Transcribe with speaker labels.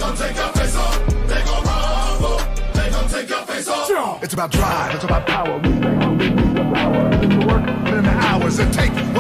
Speaker 1: gon' take your face off. They gon' rumble. They gon' take your face off.
Speaker 2: It's about drive, it's about power. We the power. It's the work, put in the hours, and take